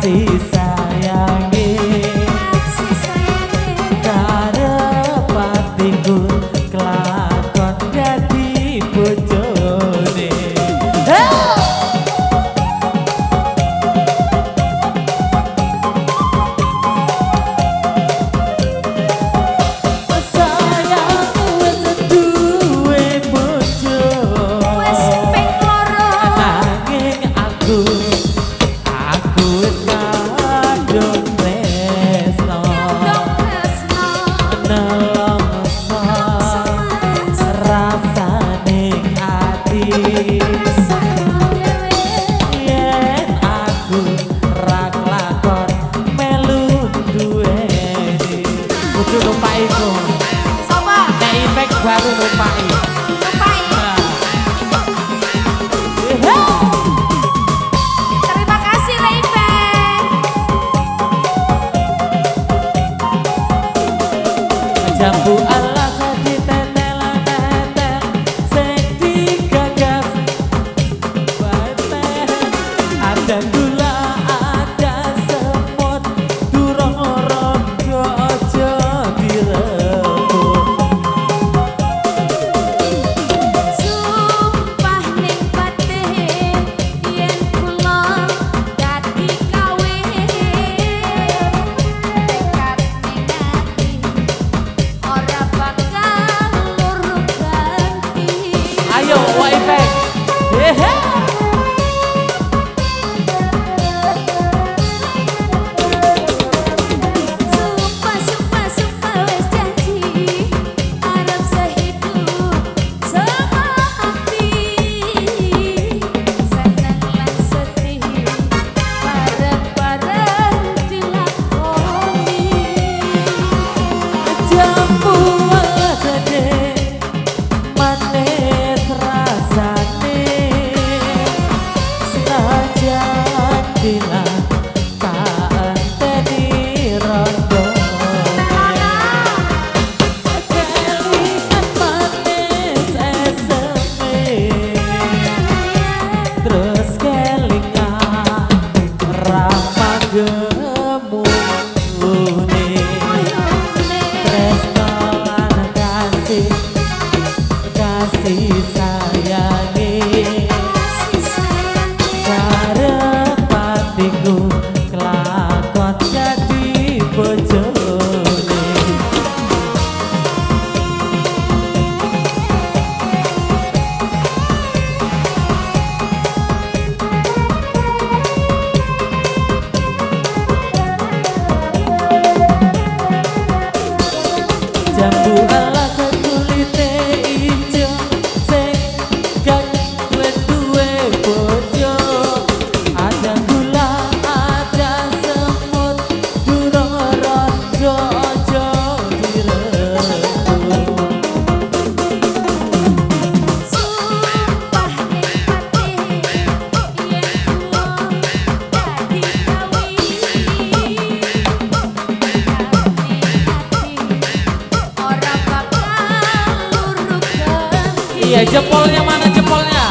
kasih sayangi karepatiku kelakon dadi bojone. Baru numpai terima kasih Leibek. jambu ala sadi tetel-tetel sing digagas bae ada gula ada semut durung rondo aja direbut. Ayo, Waipek. Kasih sayangi karepatiku kelakon jadi bojone. Jambu ala sekulite ijo sing gak duwe bojo ada gula ada semut durung rondo aja direbut. Sumpah nikmati yen kula dadi Iya, jempolnya mana jempolnya?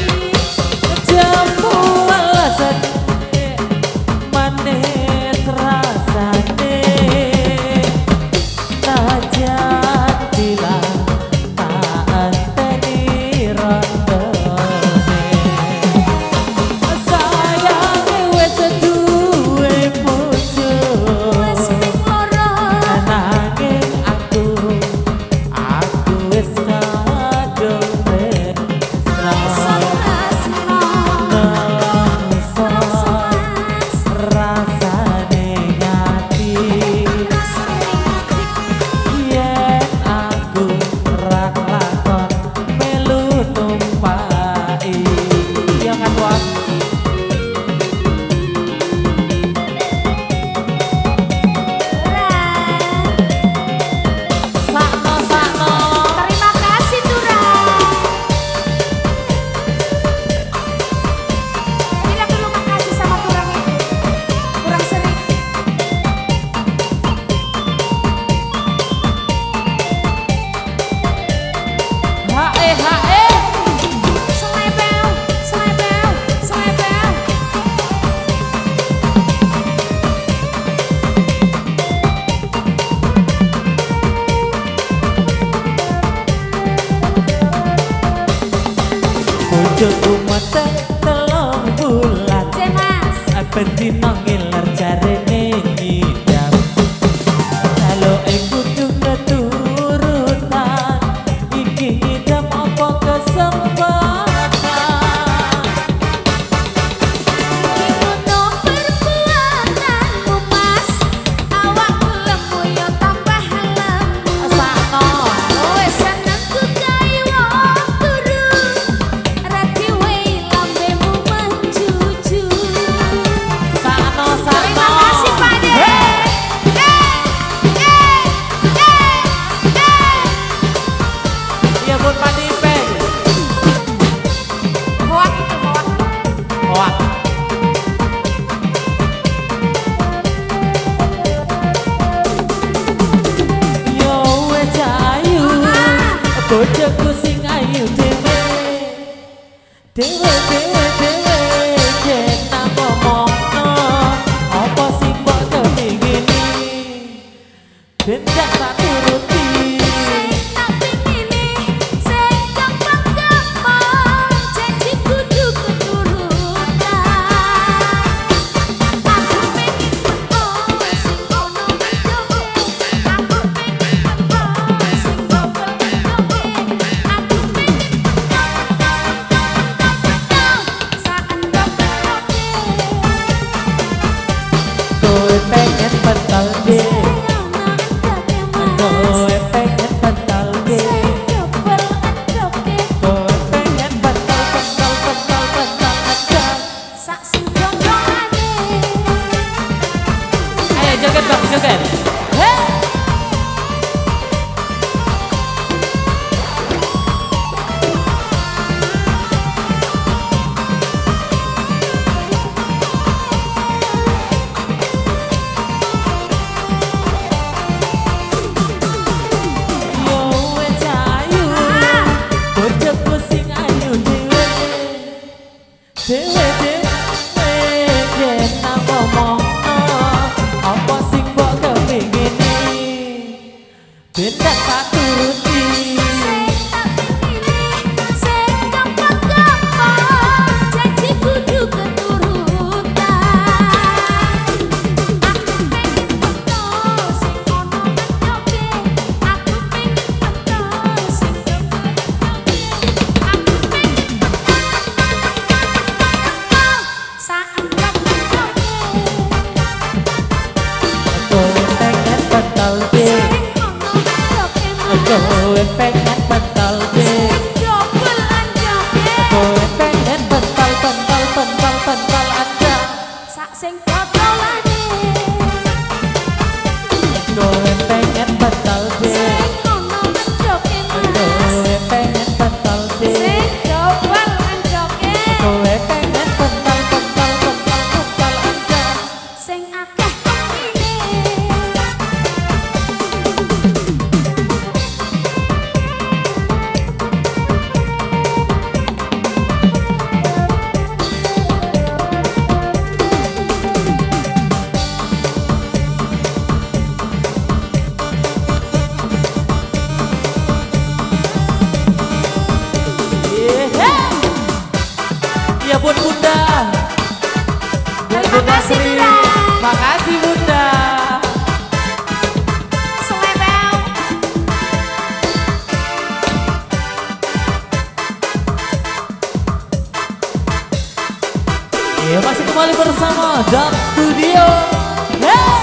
Manis bojoku mete telung bulan Mas. bendino ngiler jarene nyidam kalau kudu keturutan iki nyidam apa kesempatan Gimana perbuatanmu Mas, awakku lemu yo tambah lemu. sakno Wes senengku gawe wong turu, rati wae lambemu menjuju. sakno Terima kasih Pak De. iya pun Pak Dipeng Hoak itu hoak. wah yo wes ayu bojoku sing ayu dhewe dhewe dhewe dhewe yen tak ngomongno apa sing mbok kepingini ben gak tak turuti Tak pingini sing gampang-gampang janji kudu keturutan. Aku pengen metu sing ono menjoge. Aku pengen metu sing gobel menjoge. Aku pengen metu saendok menjoge. kowe pengen betal deh kowe pengen betal deh kowe pengen betal betal betal betal aja ayo joget bang joget hei yo wes ayu bojoku sing ayu dhewe dhewe dhewe yen tak ngomongno apa sing mbok kepingini ben gak tak turuti kowe pengen betal deh kowe pengen betal deh kowe pengen betal betal betal betal aja Sing botolane kowe pengen betal deh sing ono menjoke Mas. kowe pengen betal deh Sing dobel menjoke kowe pengen betal betal betal betal aja sing akeh pemine. iya buat bunda buat Terima bunda kasih, Sri Bunda. makasih bunda Selebel. iya masih kembali bersama Dam Studio hey!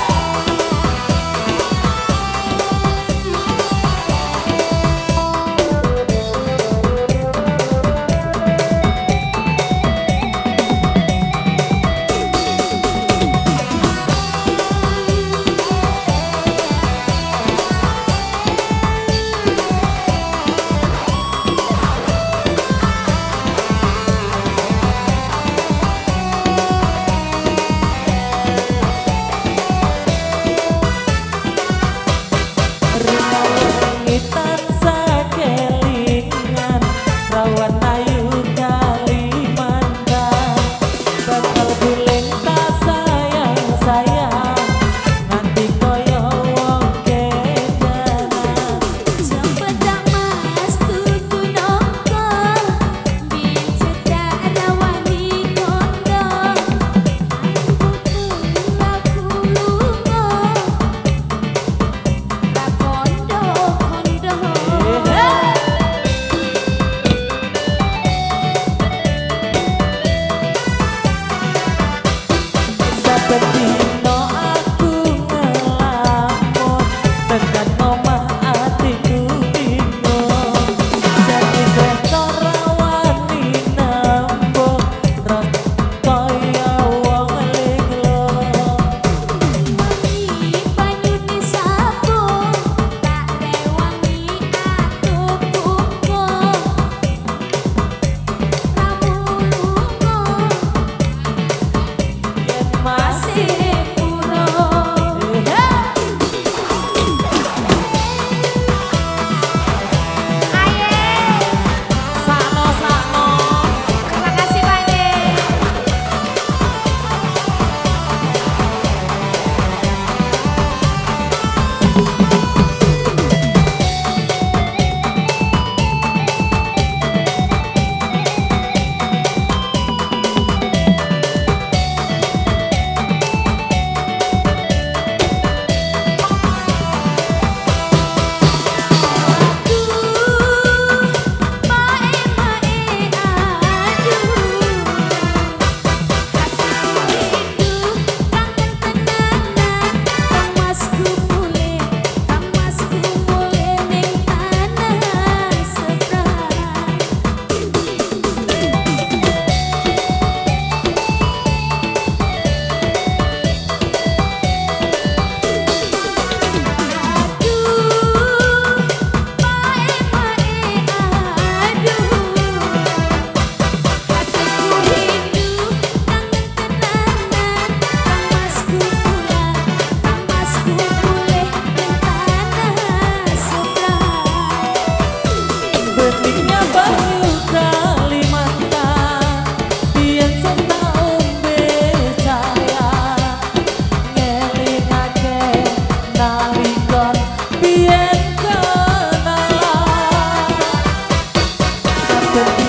beningnya Banyu Kalimantan biyen serta umbe saya ngelingake nalikon biyen kenalan.